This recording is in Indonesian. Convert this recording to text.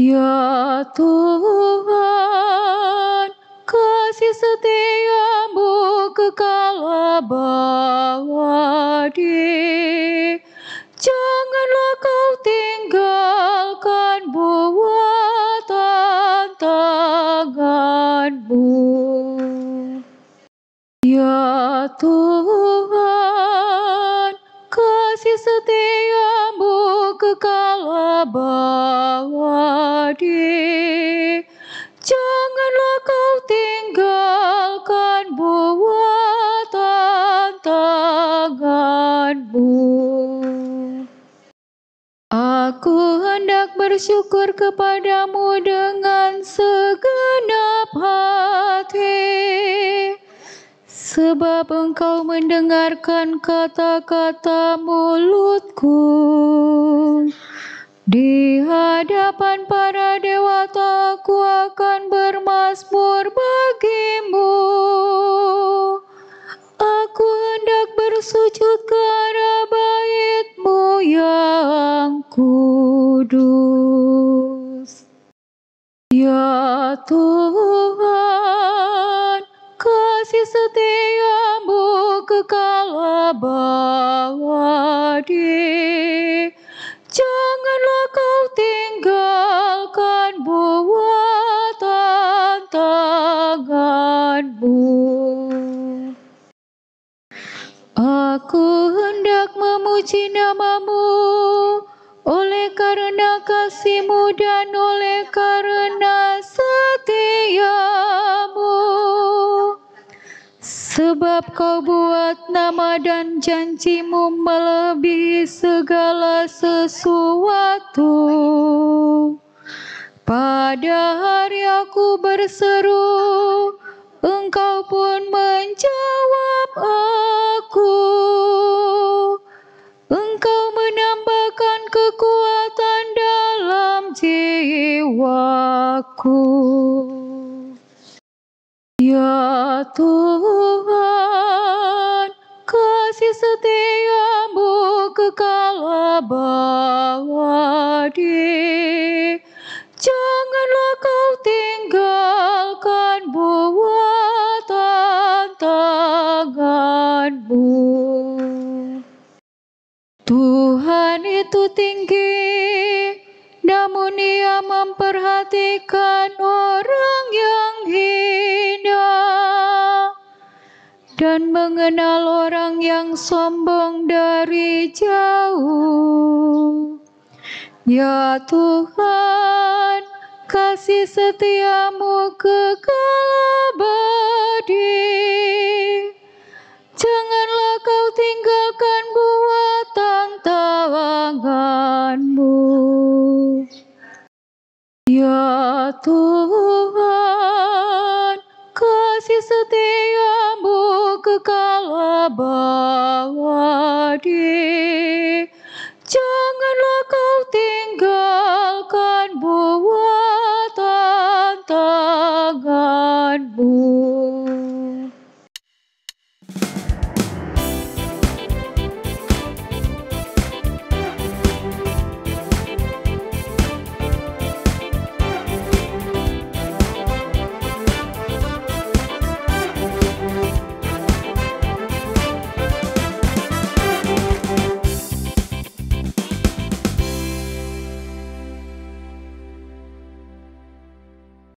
Ya Tuhan, kasih setiamu kekal abadi. Janganlah kau tinggalkan buatan tanganmu. Ya Tuhan, kasih setiamu kekal abadi. Janganlah kau tinggalkan buatan tanganmu. Aku hendak bersyukur kepadamu dengan segenap hati, sebab engkau mendengarkan kata-kata mulutku. Di hadapan para dewata aku akan bermazmur bagimu. Aku hendak bersujud ke arah bait-Mu yang kudus. Ya Tuhan, kasih setiamu kekal abadi. Janganlah kau tinggalkan buatan tanganmu. Aku hendak memuji nama-Mu oleh karena kasih-Mu dan oleh karena setia-Mu. Sebab Kau buat nama dan janji-Mu melebihi segala sesuatu. Pada hari aku berseru, Engkau pun menjawab aku. Engkau menambahkan kekuatan dalam jiwaku. Ya Tuhan, kasih setiamu kekal abadi. Janganlah kau tinggalkan buatan tanganmu. Tuhan itu tinggi, namun Ia memperhatikan orang yang hina dan mengenal orang yang sombong dari jauh. Ya Tuhan, kasih setiamu kekal abadi. Janganlah kau tinggalkan buatan tanganmu. Ya Tuhan, kasih setiamu kekal abadi.